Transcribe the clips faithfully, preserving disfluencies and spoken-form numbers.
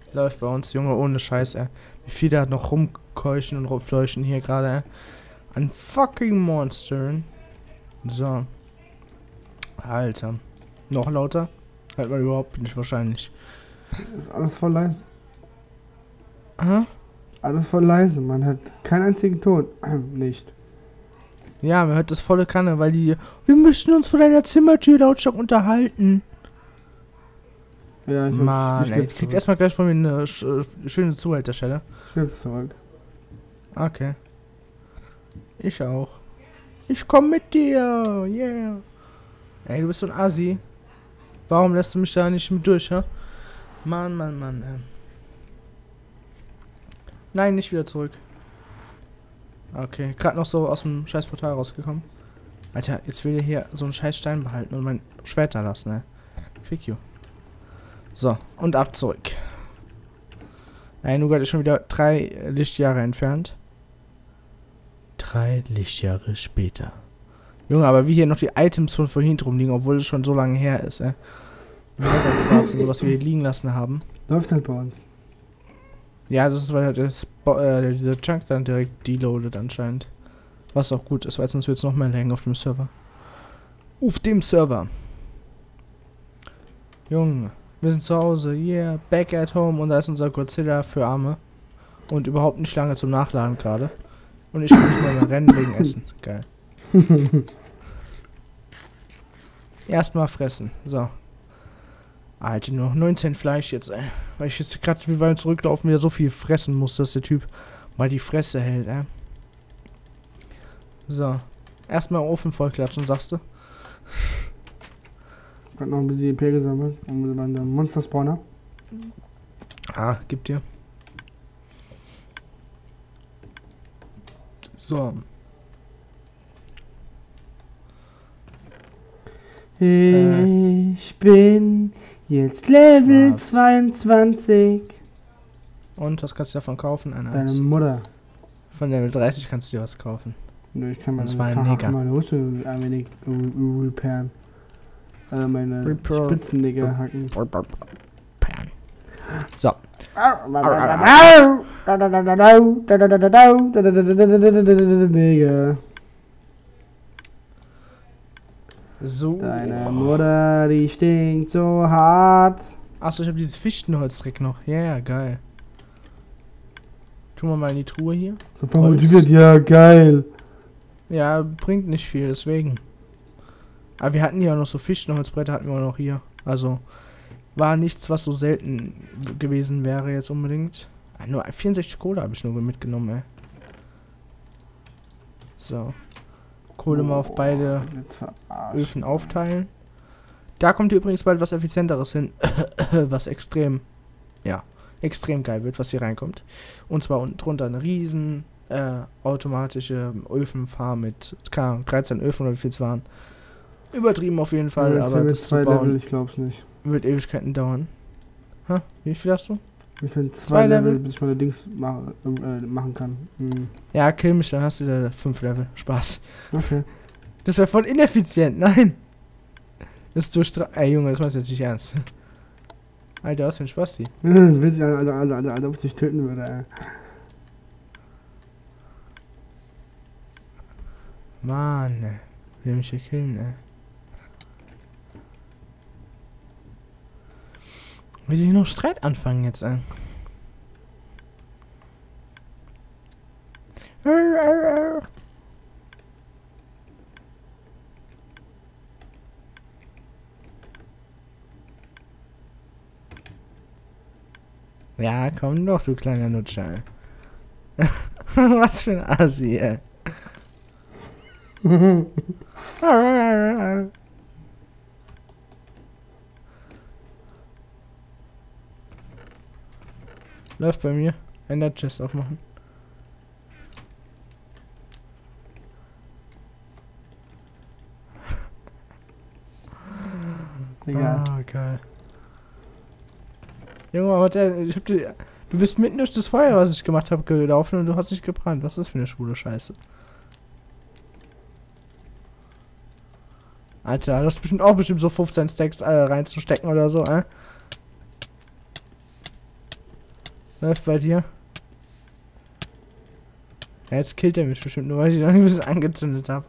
Läuft bei uns, Junge, ohne Scheiß, ey. Wie viele da noch rumkeuchen und rumfleuchen hier gerade, ey. An fucking Monstern. So. Alter. Noch lauter? Hört man überhaupt nicht wahrscheinlich. Ist alles voll leise. Hä? Alles voll leise, man hört keinen einzigen Ton. Nicht. Ja, man hört das volle Kanne, weil die... Wir müssen uns vor deiner Zimmertür lautstark unterhalten. Ja, ich Mann, ich ey, ich krieg erstmal gleich von mir eine sch schöne Zuhälterstelle. Ich jetzt zurück. Okay. Ich auch. Ich komm mit dir, yeah. Ey, du bist so ein Assi. Warum lässt du mich da nicht mit durch, hä? Mann, Mann, Mann, ey. Nein, nicht wieder zurück. Okay, gerade noch so aus dem scheiß Portal rausgekommen. Alter, jetzt will er hier so einen scheiß Stein behalten und mein Schwert da lassen, ne? Fick you. So, und ab zurück. Nein, Nougat ist schon wieder drei Lichtjahre entfernt. Drei Lichtjahre später. Junge, aber wie hier noch die Items von vorhin drum liegen, obwohl es schon so lange her ist, ey. Und sowas wir hier liegen lassen haben. Läuft halt bei uns. Ja, das ist, weil der Spo äh, dieser Chunk dann direkt deloadet anscheinend. Was auch gut ist, weil sonst wird es noch mehr länger auf dem Server. Auf dem Server. Junge, wir sind zu Hause. Yeah, back at home. Und da ist unser Godzilla für Arme. Und überhaupt nicht lange zum Nachladen gerade. Und ich kann nicht mehr, mehr rennen wegen Essen. Geil. Erstmal fressen. So. Alter, nur neunzehn Fleisch jetzt, ey. Weil ich jetzt gerade wie beim Zurücklaufen wieder so viel fressen muss, dass der Typ mal die Fresse hält, ey. So. Erstmal Ofen vollklatschen, sagst du? Ich hab noch ein bisschen E P gesammelt. Und dann der Monster-Spawner. Ah, gib dir. So. Ich bin jetzt Level was? zweiundzwanzig. Und was kannst du davon kaufen? Eine Deine Mutter. Von Level dreißig kannst du dir was kaufen. Nö, ich kann meine, das war ein kann Nigger. meine Hose ein wenig repairen. Äh, meine Repair. Spitzennigger hacken. So. Nigger. So. Deine Mutter, die stinkt so hart. Achso, ich habe dieses Fichtenholzdreck noch. Ja, yeah, geil. Tun wir mal in die Truhe hier. So vermotiviert, ja, geil. Ja, bringt nicht viel, deswegen. Aber wir hatten ja noch so Fichtenholzbretter, hatten wir auch noch hier. Also, war nichts, was so selten gewesen wäre jetzt unbedingt. Ah, nur vierundsechzig Kohle habe ich nur mitgenommen, ey. So. Kohle mal auf beide Öfen aufteilen. Da kommt hier übrigens bald was Effizienteres hin. Was extrem, ja, extrem geil wird, was hier reinkommt. Und zwar unten drunter eine riesen äh, automatische Öfenfarm mit keine Ahnung, dreizehn Öfen oder wie viel es waren. Übertrieben auf jeden Fall, ja, aber das zwei zu bauen Level, ich glaub's nicht. Wird Ewigkeiten dauern. Hä? Wie viel hast du? Ich finde zwei, Zwei Level, Level, bis ich meine Dings mach, äh, machen kann. Hm. Ja, kill mich, dann hast du da fünf Level. Spaß. Okay. Das wäre voll ineffizient, nein. Das ist durch drei. Ey, Junge, das meinst du jetzt nicht ernst. Alter, was für ein Spasti. Witzig, Alter, Alter, Alter, Alter, ob ich dich töten würde, ey. Mann, ey. Will mich hier killen, ey. Will sich noch Streit anfangen jetzt, ey. Ja, komm doch, du kleiner Nutscher. Was für ein Assi, ey. Läuft bei mir. Ender Chest aufmachen. Egal. Ah, geil. Junge, aber der, ich hab die, du bist mitten durch das Feuer, was ich gemacht habe, gelaufen und du hast dich gebrannt. Was ist das für eine schwule Scheiße? Alter, du hast bestimmt auch bestimmt so fünfzehn Stacks äh, reinzustecken oder so, äh? Läuft bei dir. Ja, jetzt killt er mich bestimmt, nur weil ich noch ein bisschen angezündet habe.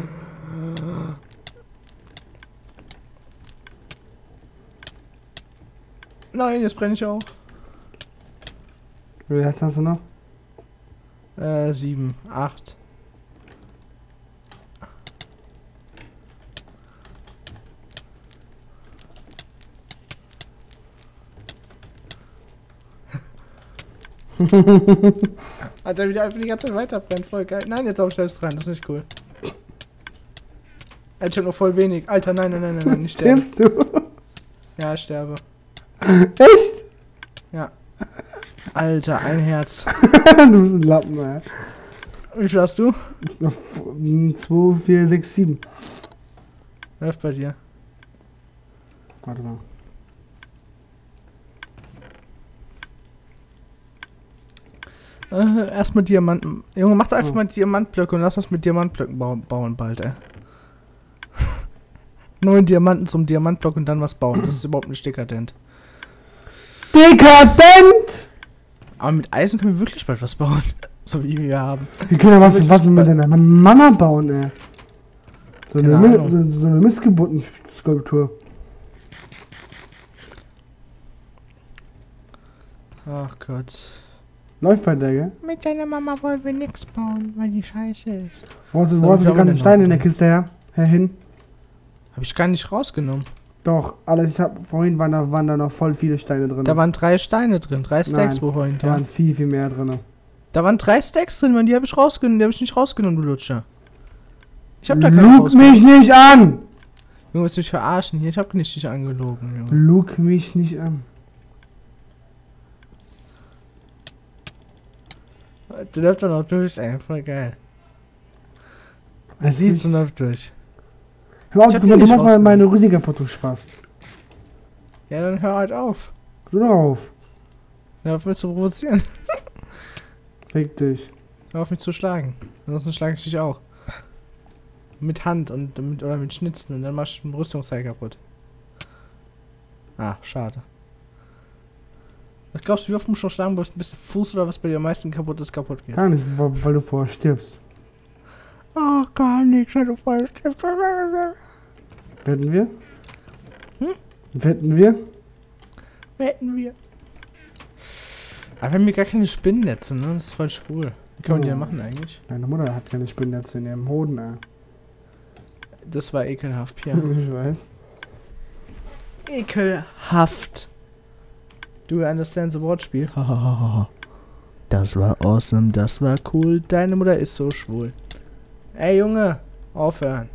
Nein, jetzt brenne ich auch. Wie viel Herz hast du noch? Äh, sieben, acht. Alter, wieder einfach die ganze Zeit weiterbrennt, voll geil. Nein, jetzt auch selbst rein, das ist nicht cool. Alter, ich hab noch voll wenig. Alter, nein, nein, nein, nein, nein, nicht sterben. Stirbst du? Ja, ich sterbe. Echt? Ja. Alter, ein Herz. Du bist ein Lappen, ey. Wie viel hast du? Noch zwei, vier, sechs, sieben. Läuft bei dir. Warte mal. Äh, erstmal Diamanten. Junge, mach doch einfach Oh. mal Diamantblöcke und lass uns mit Diamantblöcken bauen, bauen bald, ey. Neun Diamanten zum Diamantblock und dann was bauen. Das ist überhaupt nicht dekadent. Dekadent! Aber mit Eisen können wir wirklich bald was bauen. So wie wir haben. Wir können ja was, was mit deiner Mama bauen, ey. So eine, Keine Mi- Ahnung. so, so eine Missgeburten-Skulptur. Ach Gott. Läuft bei der, gell? Mit deiner Mama wollen wir nichts bauen, weil die scheiße ist. Wo hast du, So, wo hast wie du kann die man ganzen denn Steine in noch- der Kiste her? Herhin? Hab ich gar nicht rausgenommen. Doch, alles. Ich hab, vorhin waren da, waren da noch voll viele Steine drin. Da waren drei Steine drin, drei Stacks Nein, vorhin. da Ja. waren viel, viel mehr drin. Da waren drei Stacks drin, Mann, die habe ich rausgenommen, die habe ich nicht rausgenommen, du Lutscher. Ich hab da keine Lug rausgenommen. mich nicht an! Junge, willst du mich verarschen hier? Ich hab nicht dich angelogen, Junge. Lug mich nicht an. Der läuft doch noch durch, ey, voll geil. Das Das sieht sieht so läuft durch. Hör auf, Ich hab du, die du nicht machst mal rausgenommen. meine Rüsi kaputt, du Spaß. Ja, dann hör halt auf. Du doch auf. Hör auf mich zu provozieren. Fick dich. Hör auf mich zu schlagen. Ansonsten schlage ich dich auch. Mit Hand und mit, oder mit Schnitzen und dann machst du ein Rüstungsteil kaputt. Ah, schade. Was glaubst du, wie oft musst du noch schlagen, bis der Fuß oder was bei dir am meisten kaputt ist, kaputt geht? Gar nicht, weil, weil du vorher stirbst. Ach, gar nichts, wenn du voll stirbst. Wetten wir? Hm? Wetten wir? Wetten wir. Aber wir haben hier gar keine Spinnennetze, ne? Das ist voll schwul. Wie kann man die Oh. ja machen eigentlich? Deine Mutter hat keine Spinnnetze in ihrem Hoden, ey. Das war ekelhaft, Pia. Ich weiß. Ekelhaft. Do you understand the Wortspiel? Das war awesome, das war cool. Deine Mutter ist so schwul. Ey, Junge, aufhören.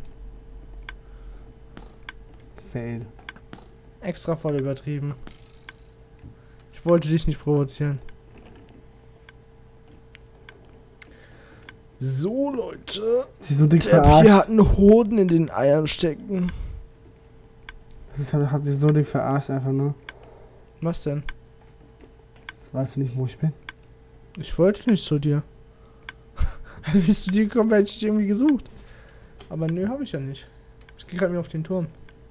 Fail. Extra voll übertrieben. Ich wollte dich nicht provozieren. So, Leute. Sie ist so dick Der Pia verarscht. hat einen Hoden in den Eiern stecken. Ich hab, hab dich so dick verarscht, einfach nur. Was denn? Jetzt weißt du nicht, wo ich bin. Ich wollte nicht zu dir. Wie bist du dir gekommen, hätte ich dich irgendwie gesucht. Aber nö, habe ich ja nicht. Ich gehe gerade wieder auf den Turm.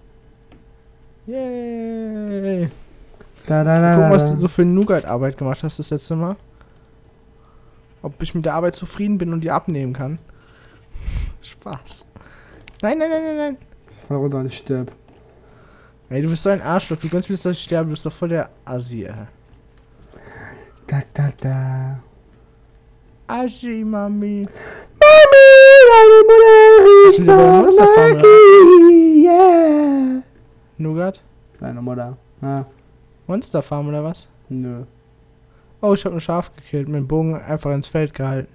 Yay! Da, da, da, Guck, da, was da. du so für Nougat-Arbeit gemacht hast das letzte Mal. Ob ich mit der Arbeit zufrieden bin und die abnehmen kann. Spaß. Nein, nein, nein, nein, nein. Ich fall runter und ich sterb. Ey, du bist so ein Arschloch. Du kannst mir dass ich sterbe. Du bist doch voll der Assi, ey. Da, da, da. Assi, Mami. Mami, deine Mutter Was riecht sind die bei der nach Monsterfarm, Magie, yeah. Nougat? Deine Mutter. Ah, Monsterfarm oder was? nö. Oh, ich habe ein Schaf gekillt. Mit dem Bogen einfach ins Feld gehalten.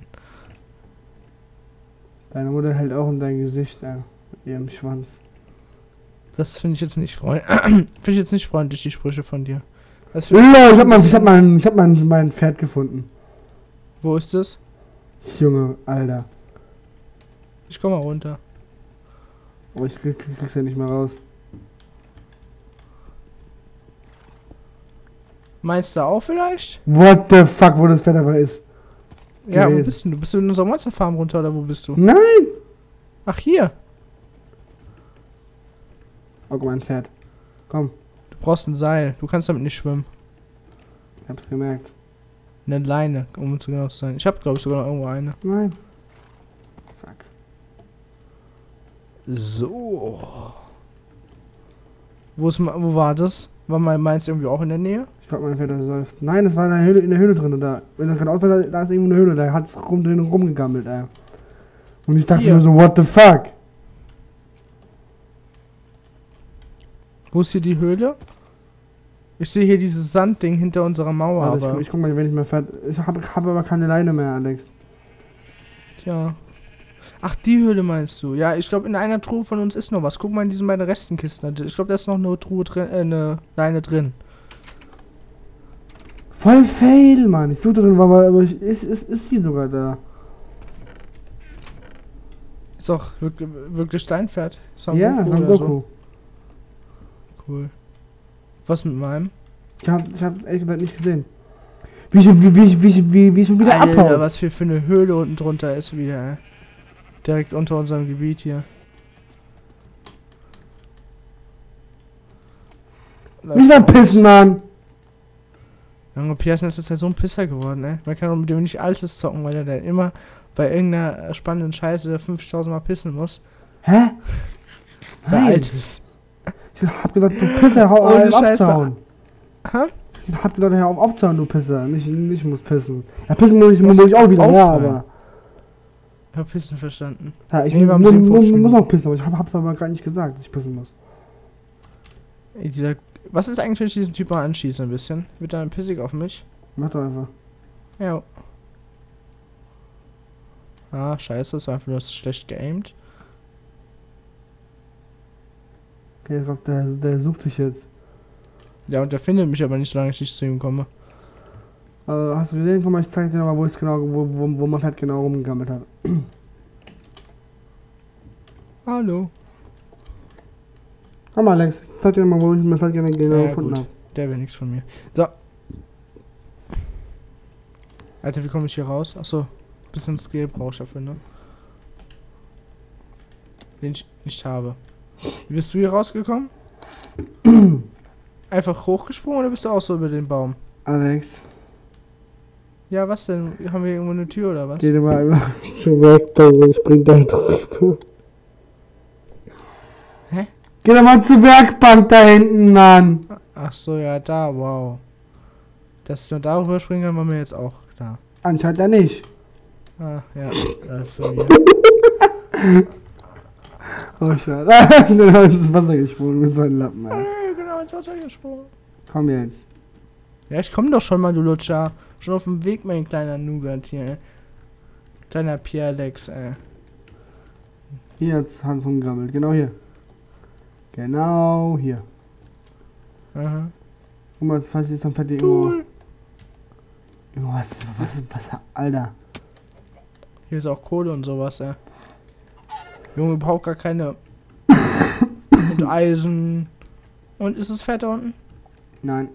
Deine Mutter hält auch in dein Gesicht, äh, mit ihrem Schwanz. Das finde ich jetzt nicht freundlich. Finde ich jetzt nicht freundlich, die Sprüche von dir. Das find Ja, ich hab mein, ich hab mein, ich hab mein, mein Pferd gefunden. Wo ist es? Junge, Alter. Ich komm mal runter. Aber ich krieg, krieg, krieg's ja nicht mehr raus. Meinst du auch vielleicht? What the fuck, wo das Pferd aber ist. Ja, wo Gewesen. bist denn du? Bist du in unserer Monsterfarm runter oder wo bist du? Nein! Ach, hier. Oh, guck mal, ein Pferd. Komm, Du brauchst ein Seil. Du kannst damit nicht schwimmen. ich hab's gemerkt. Eine Leine, um zu genau zu sein. Ich habe, glaube ich, sogar noch irgendwo eine. Nein. Fuck. So. Wo, ist, wo war das? War mein meins irgendwie auch in der Nähe? Ich glaube, mein Vater säuft. Nein, das war in der Höhle, in der Höhle drin. Da, wenn er gerade aus war, da ist irgendwo eine Höhle. Da hat es rum, drin rumgegammelt, ey. Und ich dachte Hier. nur so, what the fuck? Wo ist hier die Höhle? Ich sehe hier dieses Sandding hinter unserer Mauer. Warte, aber ich, ich guck mal, wenn ich mehr fährt. Ich habe hab aber keine Leine mehr, Alex. Tja. Ach, die Höhle meinst du? Ja, ich glaube, in einer Truhe von uns ist noch was. Guck mal in diesen beiden Restenkisten. Ich glaube, da ist noch eine Truhe drin, äh, eine Leine drin. Voll fail, Mann. Ich suche drin, aber, aber ich, ist, ist, ist die sogar da. Ist auch wirklich, wirklich Steinpferd. Son Ja, Goku Son oder Goku. so. Cool. Was mit meinem? Ich hab, ich hab ehrlich gesagt nicht gesehen. Wie ich, wie, wie, wie, wie, wie ich schon wieder Alter, abhaue. was für, für eine Höhle unten drunter ist wieder, ey. Direkt unter unserem Gebiet hier. Nicht mal pissen, Mann. Junge, Pierre ist jetzt halt so ein Pisser geworden, ey. Man kann auch mit dem nicht Altes zocken, weil er dann immer bei irgendeiner spannenden Scheiße fünfzigtausend Mal pissen muss. Hä? Bei Nein. Altes. Ich hab gesagt, du Pisser, hau Ohne auf Scheiß, abzuhauen. Hä? Ich hab gesagt, hör auf aufzuhauen, du Pisser. Nicht, nicht muss pissen. Ja, pissen muss ich, muss ich auch wieder, aufhören. ja, aber. Ich hab Pissen verstanden. Ja, ich Nee, wir haben mu sie in mu fünfzig muss Minuten. auch pissen, aber ich hab, hab's aber gerade nicht gesagt, dass ich pissen muss. Ey, dieser, was ist eigentlich, wenn ich diesen Typ mal anschieße ein bisschen? Wird er dann pissig auf mich? Mach doch einfach. Ja. Ah, scheiße, das war einfach nur schlecht geaimt. Okay, ich glaub, der, der sucht sich jetzt. Ja, und der findet mich aber nicht, solange ich nicht zu ihm komme. Also, hast du gesehen? Guck mal, ich zeig dir nochmal, wo es genau, wo, wo, wo mein Pferd genau rumgegammelt hat. Hallo. Komm mal, Alex, ich zeig dir nochmal, wo ich mein Pferd genau Ja, gefunden gut. habe. Der will nichts von mir. So. Alter, wie komme ich hier raus? Achso, bisschen Skill brauche ich dafür, ne? Den ich nicht habe. Wie bist du hier rausgekommen? Einfach hochgesprungen oder bist du auch so über den Baum? Alex, Ja, was denn? Haben wir irgendwo eine Tür oder was? geh dir mal einfach zur Werkbank und spring da drüber. Hä? Geh doch mal zur Werkbank da hinten, Mann. Ach so, ja, da, wow. Dass du darüber springen kann, war mir jetzt auch klar. Anscheinend ja nicht. Ah, ja, äh, für mich. Oh, schade. Dann hat ins Wasser gesprungen mit so einem Lappen, ey. Äh, genau, ins Wasser gesprungen. Komm jetzt. Ja, ich komm doch schon mal, du Lutscher. Schon auf dem Weg, mein kleiner Nougat hier, ey. Kleiner Pierre Lex, ey. Hier hat's Hans rumgegammelt. Genau hier. Genau hier. Aha. Guck mal, falls jetzt dann fährt die irgendwo. Cool. Junge, was, was, was, Alter. Hier ist auch Kohle und sowas, ey. Junge, braucht gar keine. Und Eisen. Und ist es fett da unten? Nein.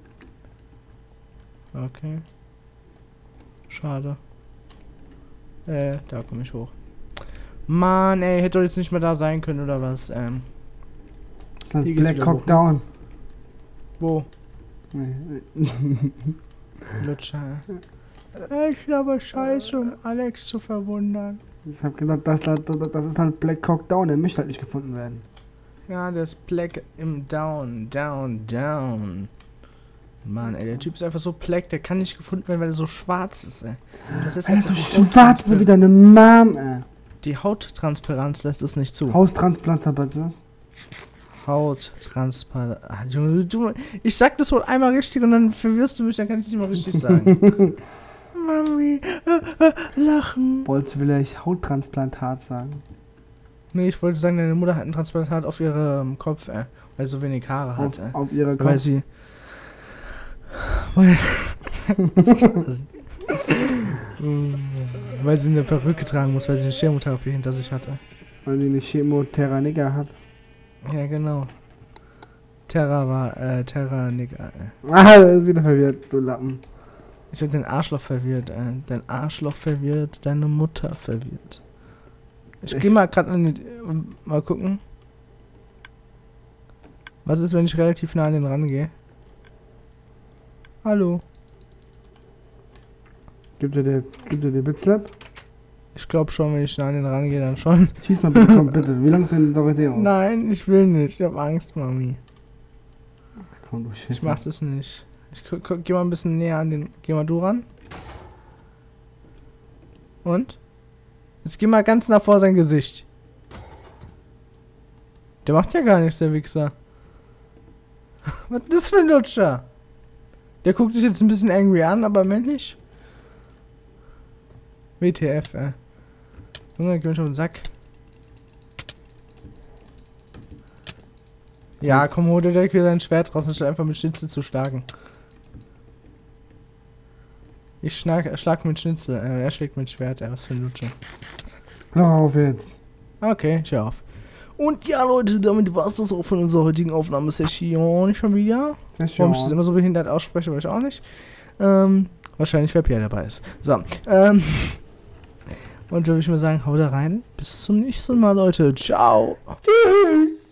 Okay. Schade. Äh, da komme ich hoch. Mann, ey, hätte doch jetzt nicht mehr da sein können, oder was? Ähm, Das ist ein Hier geht's Black wieder Cock hoch, ne? Down. wo? Nee. Lutscher. Äh, Ich glaube scheiße, um Alex zu verwundern. Ich hab gesagt, das, das, das ist halt Black Cock Down, der möchte halt nicht gefunden werden. Ja, das Black im Down, Down, Down. Mann, ey, der Typ ist einfach so black, der kann nicht gefunden werden, weil er so schwarz ist, ey. Das ist Alter, so einfach die schwarz so wie deine Mom, ey. Die Hauttransparenz lässt es nicht zu. Haustransplanter, bitte. Hauttransparenz. Ah, Junge, du, ich sag das wohl einmal richtig und dann verwirrst du mich, dann kann ich es nicht mal richtig sagen. Mami, äh, äh, lachen. Wolltest du vielleicht Hauttransplantat sagen? Nee, ich wollte sagen, deine Mutter hat ein Transplantat auf ihrem Kopf, ey, weil sie so wenig Haare hat, Auf, ey. auf ihrer Weil Kopf. sie. Weil, weil sie eine Perücke tragen muss, weil sie eine Chemotherapie hinter sich hatte. Weil die eine Chemoterra Nigger hat. Ja, genau. Terra war, äh, Terra Nigger, ey. Ah, das ist wieder verwirrt, du Lappen. Ich hab den Arschloch verwirrt, ey. Dein Arschloch verwirrt, deine Mutter verwirrt. Ich Echt? geh mal grad an die. Mal gucken. Was ist, wenn ich relativ nah an den rangehe? Hallo. Gibt er dir, gibt er dir Bitslap? Ich glaube schon, wenn ich nah an den rangehe, dann schon. Schieß mal bitte, komm bitte. Wie lange ist denn Dorothea aus? Nein, ich will nicht. Ich habe Angst, Mami. Komm, du Scheiße. Ich mach das nicht. Ich geh mal ein bisschen näher an den... Geh mal du ran. Und? Jetzt geh mal ganz nah vor sein Gesicht. Der macht ja gar nichts, der Wichser. Was ist das für ein Lutscher? Der guckt sich jetzt ein bisschen angry an, aber männlich. W T F, ey. Junge, geh mir schon auf den Sack. Ja, komm, hol dir direkt wieder dein Schwert raus, anstatt einfach mit Schnitzel zu schlagen. Ich schlag, schlag mit Schnitzel, äh, er schlägt mit Schwert, ey, was für ein Lutscher. Hör auf jetzt. Okay, ich hör auf. Und ja, Leute, damit war es das auch von unserer heutigen Aufnahmesession schon wieder. Session. Warum ich das immer so behindert ausspreche, weiß ich auch nicht. Ähm, wahrscheinlich, weil Pierre dabei ist. So, ähm... Und da würde ich mal sagen, haut da rein. Bis zum nächsten Mal, Leute. Ciao. Tschüss.